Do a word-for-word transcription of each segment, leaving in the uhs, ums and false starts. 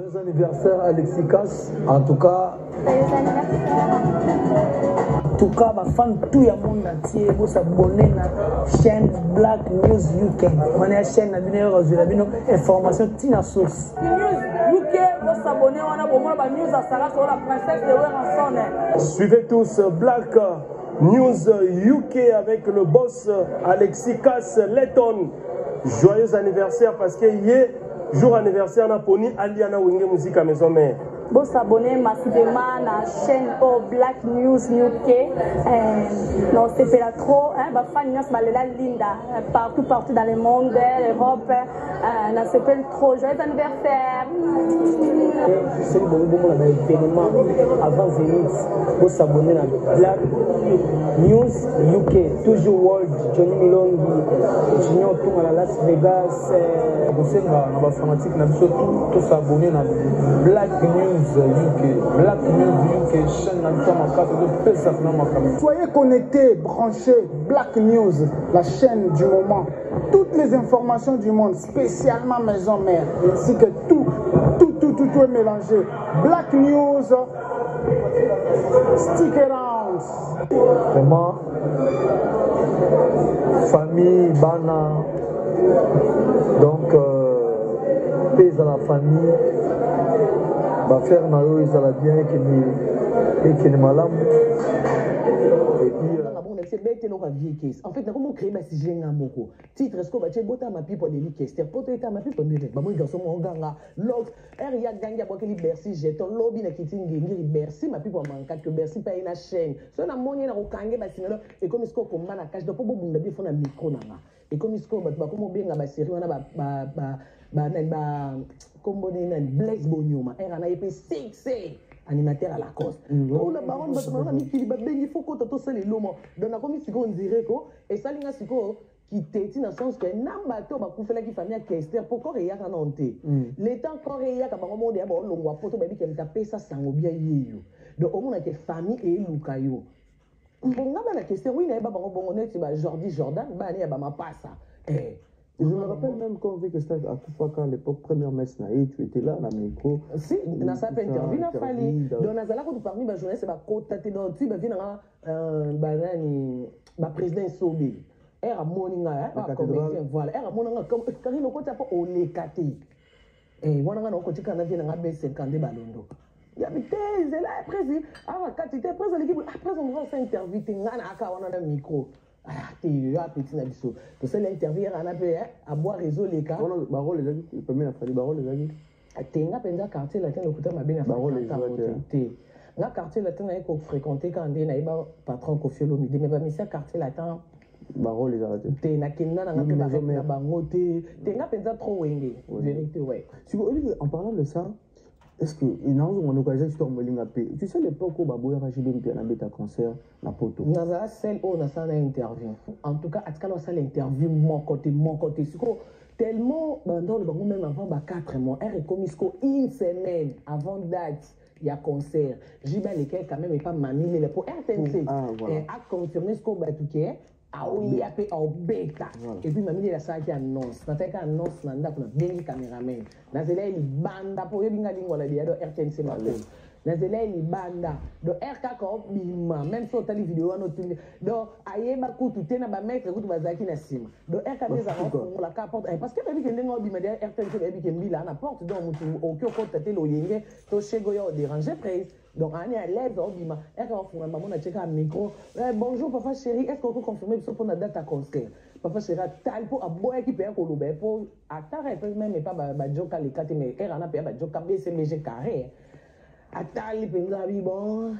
Joyeux anniversaire Alexis Casse. En tout cas, joyeux anniversaire. En tout cas, ma fan tout le monde entier, vous s'abonnez à la chaîne Black News U K. On est la chaîne à venir information Tina Sauce. News U K, vous s'abonnez, on a beaucoup de news à Sarah sur la princesse de Weranson. Suivez tous Black News U K avec le boss Alexis Casse Letton. Joyeux anniversaire parce que hier, jour anniversaire, on a poni Aliana Wenge Musique à Maison Mère. Vous s'abonnez massivement à la chaîne au Black News U K. Euh, non, c'est pas trop. Hein, bah, fan news, bah, la Linda, partout, partout dans le monde, l'Europe. Euh, non, c'est pas trop. Joyeux anniversaire. C'est bon, bon, là, événement avant Zénith. Vous s'abonnez à Black News U K. Toujours World, Johnny Milongi, Junior Tour à Las Vegas. Vous savez, on va fanatique, on a tous s'abonner à Black News. Black News U K, chaîne soyez connectés, branchés, Black News, la chaîne du moment. Toutes les informations du monde, spécialement Maison Mère, ainsi que tout, tout, tout, tout, tout est mélangé. Black News, stick around. vraiment, famille, bana, donc, euh, pays à la famille. Va faire Nayo, ils allaient bien et qui est malade. Et puis. C'est bête, non, la vieille caisse. En fait, comment créer ma si j'ai un mot. Titre, est-ce que va-t-il botter ma pipe pour les liquides? Pour te ma pipe pour les liquides. Bah, moi, garçon, mon ganga. Log, er, ya ganga, bois, qu'il Bercy, j'ai ton lobby, na kitting, ngiri, Bercy, ma pipe pour manquer que Bercy paye une chaîne. So, na monnaie, na okangé, bah, sinon, et comme il se combat, na cache, de pas beaucoup de fond, na micro, na. Et comme il se combat, bah, comment bien, bah, série, on a, bah, bah, bah, bah, bah, comme on est, Blaise Bonyoma, er, on a épée six, animateur à la cause. On a baron on a mis qu'il il faut que tu ça les lomo. Donc na comme si on dirait que et ça linga siko qui t'étit dans sens que namba to ba kufela ki famille Kester pourquoi ya kana onté. L'état encore ya ka bango monde ya ba longwa poto ba bi kem taper ça sango bien yeyo. Donc on a que famille et lukayo. Bonga ba la question oui na ba bango bongo net ba Jordi Jordan ba ne ba ma passa. Eh je me rappelle même quand on dit que c'était à Koufaka, à l'époque, première messe naïe, tu étais là, dans le micro. Si, dans sa interview, il a fallu. Dans la salle, quand parmi les journalistes, c'est quand tu es dans le tube, il y a un président Sobé. Elle a mon voilà. Elle a mon comme quand il a pas au lécaté. Et on a un côté quand on vient à B cinquante balondo. Il y a des thèses, là, après, ah, quand tu étais présent, l'équipe, après, on va s'interviewer, on a un micro. Ah, tu es un petit nabiso. Tu sais, l'interview, on a pu à boire réseau les cas. Barreau les amis, le premier a fallu Barreau les amis. Tu as un quartier latin, le côté m'a bien Barreau les amis. Un quartier latin, il faut fréquenter quand on est un patron Kofi Olomide. Mais il y a un quartier latin. Barreau les amis. Tu es un kinda, tu es un bangote. Tu es un trop wenge. Vérité, ouais. En parlant de ça, est-ce que il y a une occasion de tu sais l'époque où Baboy a rajouté un piano à concert na poto na za celle où on a ça interview en tout cas atkala ça l'interview mon côté mon côté tellement dans le bango même avant ba quatre mois elle recomisco une semaine avant date il y a concert Jiba lesquels quand même est pas manilé pour R T N C et a confirmé ce qu'on va tout qui est ah oui après au bêta et puis mamie la ça qui annonce na teka annonce na ndako na bengi cameraman na zela ili banda pour yebinga lingwa la dia do R T N C malou na zela ili banda do R K ko bima même so tali vidéo no tu do ayeba kutu tena ba mettre kutu bazaki na sima do R K des avant la porte parce que baby kende ngo bima dia R T N C baby kembi la na porte donc mutu okyo ko tete lo yenge to chego yo déranger prise. Donc, on est à l'aise, on dit, on a checké un micro. Bonjour, papa chéri, est-ce qu'on peut confirmer que on a date à concert? Papa chéri, tal pour un boy qui paye pour le pour attendre, même pas Bajoka les quatre, mais elle en a payé Bajoka B C M G carré. Attends, les pensables, bon.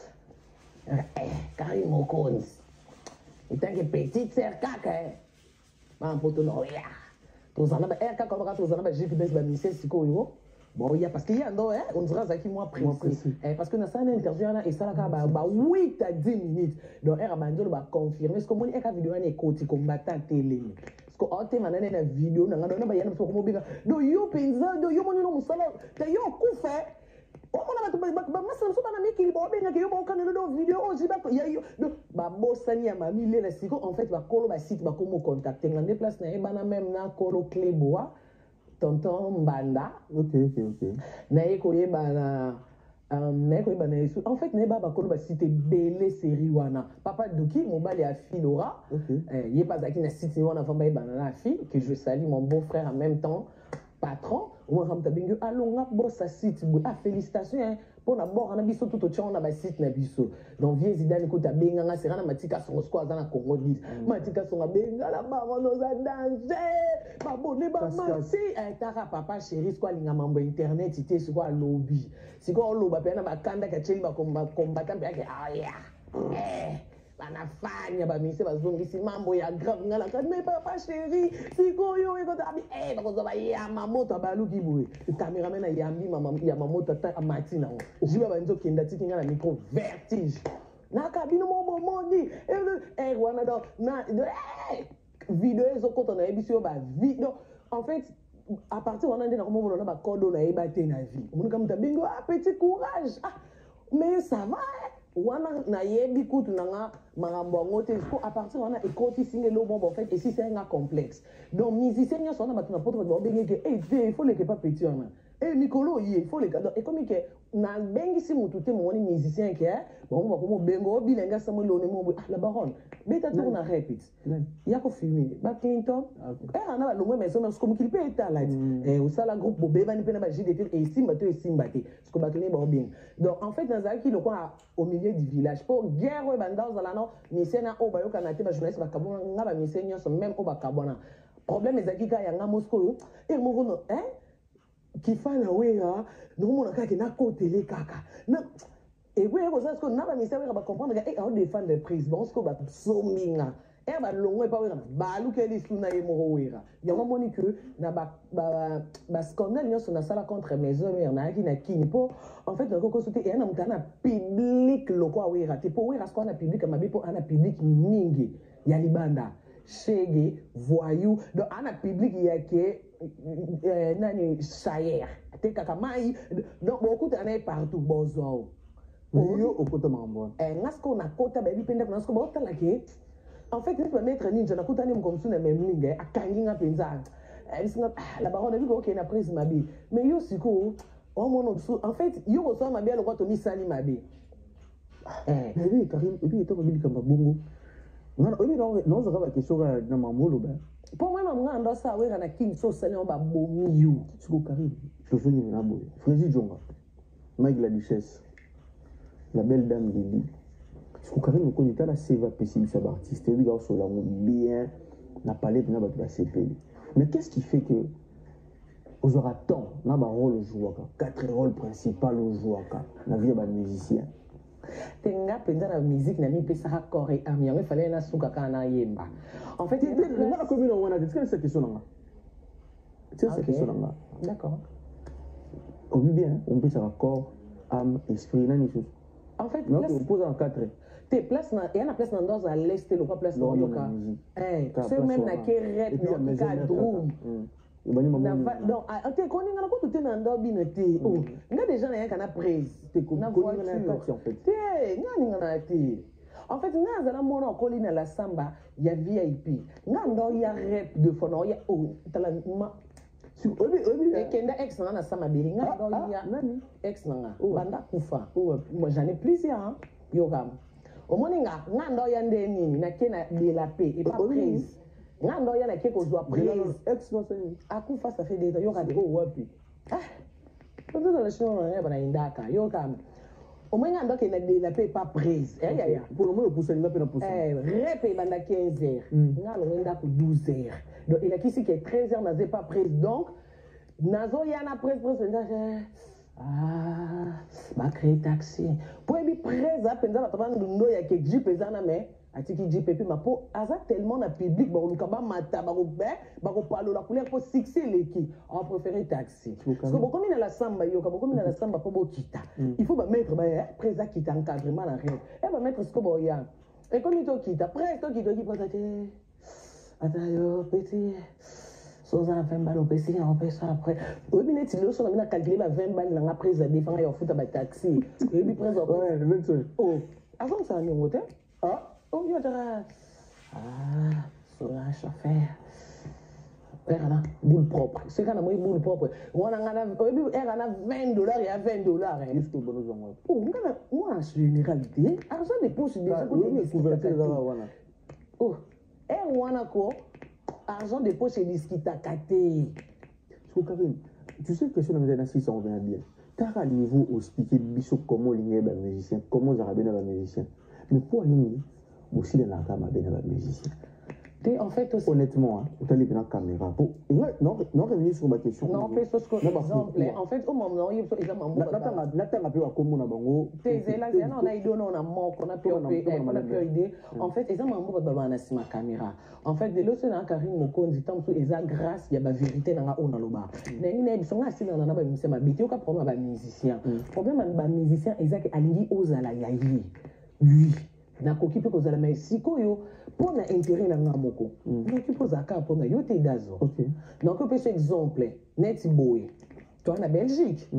Carré mon cons. Il t'a que petite sœur caca. Man, pour ton oya. Tous en a, R K comme tous en a, j'ai fait des missions, c'est quoi, yo? Bon, il y a parce qu'il y a non, hein, on dirait ça qui moi précis. Eh, parce que dans ça, une interview, et ça, là, bah, huit à dix minutes. Donc, elle a bah, confirmé. Ce que moi, elle a vidéo, elle est côté combattant télé. Parce que, en té, maintenant, elle a une vidéo, on a donné, bah, il y a un peu comme bien. Donc, yo, pensa, donc, yo, mon nom, ça, là, t'as yo, coup fait. Oh, on a bah, bah, bah, moi, ça me semble, on a mis qu'il bon, bien, que yo, bon, quand on a une vidéo, oh, j'ai pas, il y a yo, donc, bah, bossani, à ma mille, là, c'est en fait, bah, colo, bah, site, bah, comment contacter. On déplace, n'a pas même, n'a, colo, clé, bois. tonton Mbanda. Ok, ok, ok. Naye koyeba na naye koyeba na yesu. En fait naye baba kolo ba cité belé série wana. Papa Duki mobali a Filora. Ok. Eh yé pasaki na cité wana famba yeba na fille que je salue mon beau-frère en même temps patron. Moi ramta bingo alonga bossa site. Ah félicitations hein. Pour d'abord on a biso tout au tchon on a ba site na biso. Donc vieux Zidane ko ta benga nga serana matika songo squad na Congo dix. Matika songa benga la baron nos danger. Ba bonne ba mati eh tara papa chéri quoi linga mambo internet ité sur quoi lobby. Si quoi loba pe na bakanda ka cheli ba combattant pe ah yeah. Eh banafanya bamise bazongisi mambo ya grave ngala kati mais papa chéri sikoyo ekotabi eh bakozoba yama moto abaluki boye cameraman na yambi mama ya mamoto ata amati nango jiba banzo kenda tiki ngala micro vertige na kabino mo mondi eh wana do na eh vidéo ezokota na ebisio ba vidéo en fait à partir wana ndena komo mona ba kodo na ebate na vie mona kam tabingo ah petit courage ah mais ça va wana na yebi kutu nanga marambo ngote ko à partir wana ekoti singelo bon en fait et si c'est un complexe donc musicien nyo sona batuna poto ba bengi que eh il faut les que pas petit wana eh Nicolo il faut les cadeaux et comme que na bengi si mutu te moni musicien que bon ba ko bengo bilenga samuel one mo ah la baronne beta tour na répète ya ko filmer ba Clinton eh ana ba longwe mais ça comme qu'il peut être là eh au sala groupe bo beba ni pena ba J D T et simba to et simba te ce que ba clé ba bien donc en fait dans zaki le quoi au milieu du village pour guerre ouais banda za la no misena o ba yo kana te ba journaliste ba kabona nga ba misenya so même o ba kabona problème ezaki ka ya nga Moscou et mo no hein qui fa na wera no mo na ka ke na côté kaka na et oui ko ça ce que na ba misena ba comprendre que et on défendre les prises bon ce que ba sominga et ba longwe pa wera ba lukeli suna ye mo wera ya mo moni que na ba ba ba scandale nyo so na sala contre mes hommes na ki na kini po en fait na koko soute et na mutana public loko a wera te po wera ce qu'on a public ma be po ana public mingi ya libanda chege voyou donc ana public ya ke euh, nani sayer te kaka mai donc beaucoup d'années partout bozo yo okota mambo eh ngasko na kota ba bipenda kuna ngasko ba otala ke en fait tu peux mettre ninja na kota ni mkomsu na memlinga akangi nga penza eh singa la baronne biko okay na prise mabi mais yo siko o mono en fait yo ko so mabi aloko to misali mabi eh mais Karim et puis to mabi kamba bongo non obi non non ça va question na mamolo ba pour moi maman ando sa wera na king so sali on ba bomi yo siko Karim to fini na boy Frézy Djonga Mike la Duchesse la belle dame Lily siko Karim ko nita la seva pessimiste artiste oui ga so la bien na parler de na ba C P. Mais qu'est-ce qui fait que vous aurez tant na ba rôle jouer quatre rôles principaux au jouer na vie ba musicien tenga penza na musique na mi pesa ka coré am yango fallait na suka kana yemba en fait il na commune on a dit que cette question là c'est cette question là d'accord on vit bien on peut ça corps âme esprit na ni chose en fait non on pose en quatre tes places na et na place na dans à l'est le quoi place na yoka eh c'est même na ke rap no ka drum donc te koni ngana ko te na ndo bino te oh nga déjà na yaka na prise te ko na voiture en fait te ngani ngana te en fait nga zala mona okoli na la samba ya V I P nga ndo ya rap de fono ya oh tala ma sur obi obi et kenda ex na na samba beli nga ndo ya nani ex na nga banda kufa moi j'en ai plusieurs hein yo kam o moninga nga ndo ya ndeni na kena de la paix et pas prise nga ndo ya na ke ko zwa prise ex no seni akufa ça fait des yo ka de oh wapi ah peut être la chino na ba na indaka yo kam o mwenga ndo ke na de la paix pas prise eh ya ya pour le moment pousser nga pe na pousser eh rep banda quinze heures nga lo ndaka douze heures donc il a qui que treize heures n'a pas prise donc nazo ya na prise prise ah ba créer taxi pour bi presa penza ba tabana ndo ya ke jeep ezana mais atiki jeep puis ma po aza tellement na public ba luka ba mata ba ko be ba ko palo la couleur pour sixer l'équipe on préférer taxi parce que beaucoup na la samba yo ka beaucoup na la samba po bo kita il faut ba mettre ba presa kita encadrement la règle et ba mettre ce que bo ya et comme il to kita presto qui to qui peut être attends yo petit soza na vingt balles au P C on paye ça après au bien tu le son on a calculé ba vingt balles na prise à défendre yo foot ba taxi et puis prise ouais le vingt-cinq oh avant ça ni hôtel ah oh yo dira ah sur un chauffeur erana boule propre c'est quand on a boule propre on a erana vingt dollars et à vingt dollars juste au bon genre oh on a en généralité argent de poche déjà côté des couverture là wana oh er wana ko argent de poche disquita katé so Karim tu sais question de maintenant si ça on vient bien t'as à niveau expliquer biso comment linger ba musicien comment ça rabena ba musicien mais pour nous aussi dans la cama ben ba musicien. En fait, aussi... honnêtement, hein, tu as les caméra. Pour... Non, non, revenir sur ma question. Non, fais ce qu'on exemple. En fait, au moment où il y a un membre. N'attends pas à comment on a bango. T'es là, on a idée, on a mort, on a pu idée. En fait, ils ont un membre de ma caméra. En fait, de l'autre, on a Karim Moko, dit tant que ils ont grâce, il y a la vérité dans la on a le bar. Mais ils sont assis dans la musicien, ma bête, il y a un problème avec les musiciens. Le problème avec les musiciens, ils ont aligné aux alayaïs. Oui. Nakoki pe kozala mais sikoyo pour na intérêt na ngamoko nakoki poza ka pour na yote dazo OK donc on peut ce exemple net boy toi na Belgique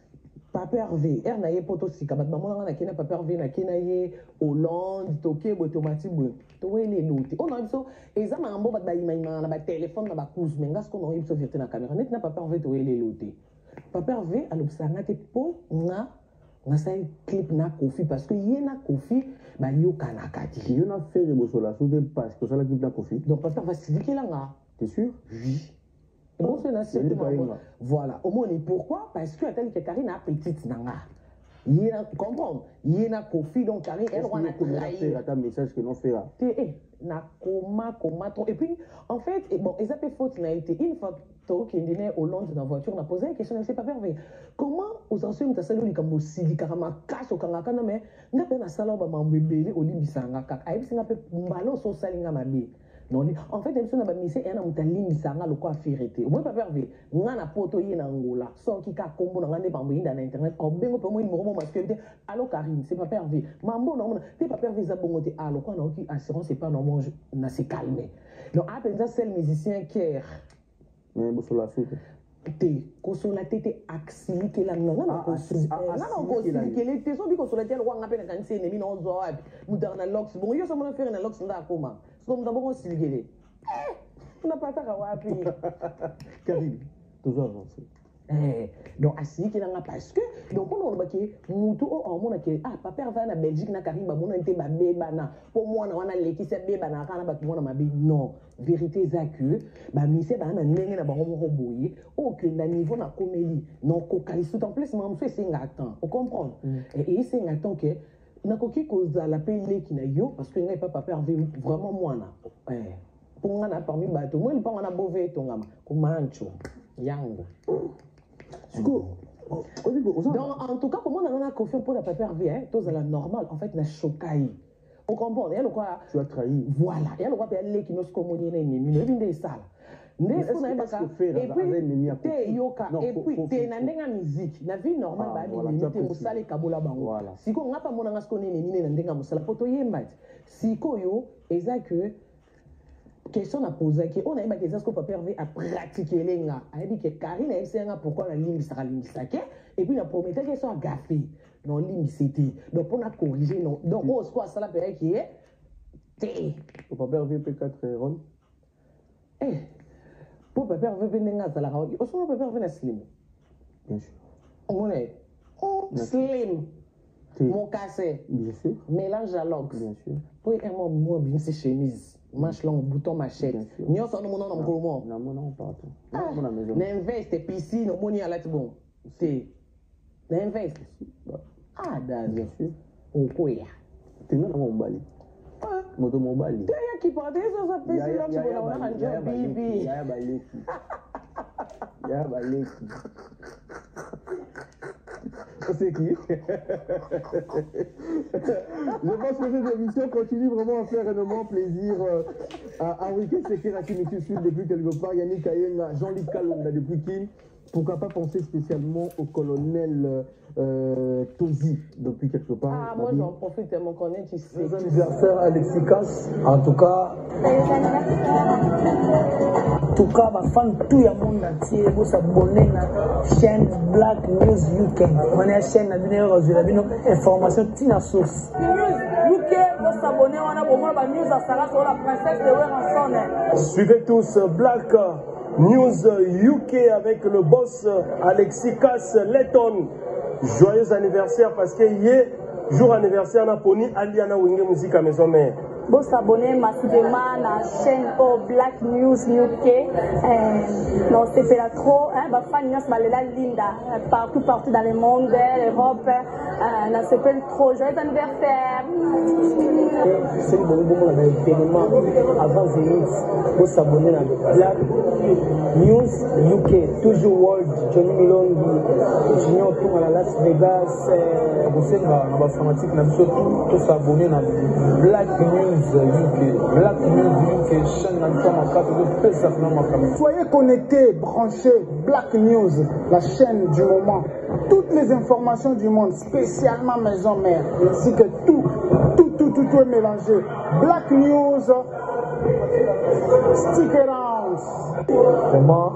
Papa Hervé er na ye poto sika bat maman na kena Papa Hervé na kena ye Hollande toke bo tomati bo to wele loti on a biso eza mambo bat ba imana na ba téléphone na ba couche mais ngas ko no biso vérité na caméra net na Papa Hervé to wele loti Papa Hervé alobsanga te po nga nga sa clip na Kofi parce que yena Kofi ba yo kanakati yo na faire bo sola sous des pages que ça la clip na Kofi donc papa va se dire là nga t'es sûr oui bon c'est na c'est voilà au moins pourquoi parce que attends que Karine a petite nanga yena comprendre yena Kofi donc Karine elle on a trahi un message que non fera eh na koma koma et puis en fait bon ils appellent faute n'a été une fois qui est au Hollande dans la voiture, on a posé la question, elle ne s'est pas permis. Comment aux anciens, tu as salé comme aussi, dit carrément, casse au kanakana, mais n'a pas un salon, bah, mon bébé, au limbi sanga, kak, aïe, c'est un peu malo, so salinga, ma bé. Non, en fait, elle se n'a pas mis, elle a un limbi sanga, le quoi, férité. Au moins, pas permis. On a poto, y en Angola, sans qui ka combo, on a des bambous dans Internet, en bengo, pour moi, il me remonte masculinité. Allô, Karine, c'est pas permis. Mambo, non, t'es pas permis, ça bon, t'es allô, quoi, non, qui assurance, c'est pas normal, on a s'est calmé. Donc, après, ça, c'est le musicien qui est. Mais vous la suite. Te kosola tete axili ke la non non kosili non kosili ke le te so bi kosola te wa ngapena kanse ne mi no zo abi mudarna lox bon yo so mona faire na lox nda koma so mda bon kosili ke le eh na pata ka wapi Karim toujours avancé eh donc asili ke la parce que donc on ba ke mutu o o mona ke ah papa va na Belgique na Karim ba mona nte ba beba na po mona wana leki se beba na kana ba mona mabe non vérité zaku ba mise ba na ndenge na bango moko boye o que na niveau na comédie non ko kalisu en plus mam so c'est ngatan on comprend et c'est ngatan que na koki koza la pele ki na yo parce que ngai papa père vraiment moi na eh pour ngana parmi bato moi il pas ngana bové to ngama ko mancho yango donc en tout cas comment on a confiance pour la papa Hervé hein tous à la normale en fait na chokai. On comprend, et quoi tu as trahi. Voilà, et alors quoi les qui nous communiquent les ennemis, ne viennent ça. Ne ce n'est pas ça. Et puis te yoka et puis te na ndenga musique, na vie normale ba bi te musale kabola bango. Siko ngapa mona ngasko ne nene na ndenga musala poto yemba. Siko yo eza que question à poser que on a que ça ce que papa Hervé a pratiqué les nga. A dit que Karine a essayé pourquoi la ligne sera ligne saké et puis la promettait qu'elle soit gaffée. Non, limité. Donc, on a corrigé. Non. Donc, on se croit ça la période qui est. T. Pour Papa Hervé P quatre Ron. Eh. Pour Papa Hervé Benenga, ça la raconte. Au son, Papa Hervé slim. Bien sûr. On est. Oh, slim. Mon cassé. Bien sûr. Mélange à l'ox. Bien sûr. Pour un moment, moi, bien, c'est chemise. Manche longue, bouton, machette. Bien sûr. N'y a pas de mon nom, non, non, non, non, pas tout. Non, non, non. N'investe, piscine, on y a là, c'est bon. T. N'investe. Ah, bien sûr. Au quoi? Tu n'as pas mon bali. Moto mon bali. Tu as qui parle de ça, ça fait si là, tu vas avoir un job, baby. Yaya baleki. Yaya baleki. C'est qui? Je pense que cette émission continue vraiment à faire énormément plaisir à Henrique Sekera qui nous suit depuis quelque part, Yannick Ayenga, Jean-Luc Kalonda depuis Kim. Pourquoi pas penser spécialement au colonel euh, Tozi depuis quelque part? Ah, moi j'en profite tellement qu'on est ici. Les anniversaires Alexis Cass, en tout cas. En tout cas, ma fan tout le monde entier, vous s'abonnez à la chaîne Black News U K. On est la chaîne de information Tina Source. News U K, vous s'abonnez, on a pour moi la news à Sarah sur la princesse de Werenson. Suivez tous Black News U K avec le boss Alexis Cass Letton. Joyeux anniversaire parce que hier, jour anniversaire, na poni Aliana Wenge Musique à Maison Mère. Vous s'abonnez massivement à la chaîne au Black News U K. Non, c'est pas trop. Bah, fan news, bah, la Linda partout, partout dans le monde, l'Europe. Non, c'est pas trop. Joyeux anniversaire. C'est le bon moment là, événement avant Zénith. Vous s'abonnez à Black News U K, toujours World, Johnny Milongi, Junior Tour à Las Vegas. Vous savez, dans la fanatique, tout s'abonner à Black News. Black News U K, chaîne soyez connectés, branchés, Black News, la chaîne du moment. Toutes les informations du monde, spécialement Maison Mère, ainsi que tout, tout, tout, tout, tout est mélangé. Black News, stick around. Vraiment,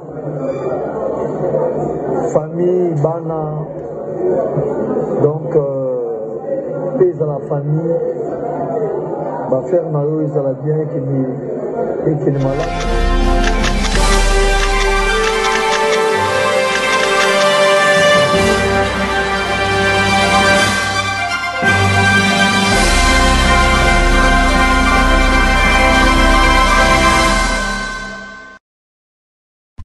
famille, bana, donc, euh, pèse à la famille. Faire Nayo, ils ont bien qui est malade.